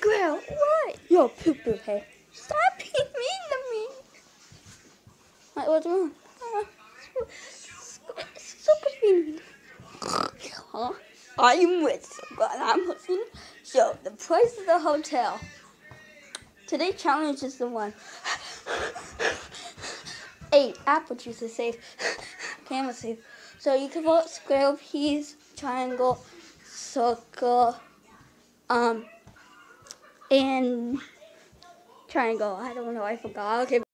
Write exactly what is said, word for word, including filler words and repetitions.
squirrel. What? You're poo poo, hey. Stop being mean to me. What, what's wrong? Super mean. Huh? I'm with but I'm listening. So the price of the hotel. Today's challenge is the one. Eight apple juice is safe. Camera safe. So you can vote square, piece, triangle, circle, um, and triangle. I don't know. I forgot. Okay.